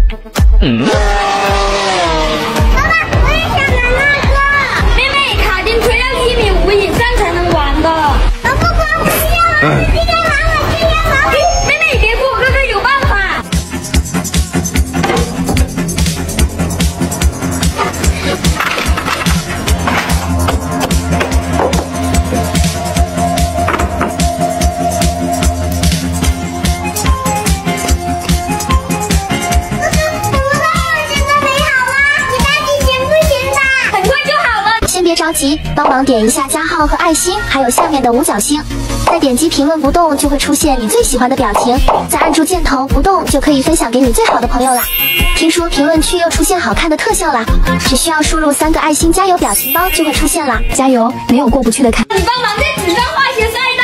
爸爸，我也想拿那个。妹妹，卡丁车要1.5米以上才能玩的。我不管，我不要了，今天玩我今天玩。妹妹，别哭，哥哥有办法。 别着急，帮忙点一下加号和爱心，还有下面的五角星。再点击评论不动，就会出现你最喜欢的表情。再按住箭头不动，就可以分享给你最好的朋友啦。听说评论区又出现好看的特效啦，只需要输入3个爱心加油表情包就会出现啦。加油，没有过不去的坎。 你帮忙在纸上画些3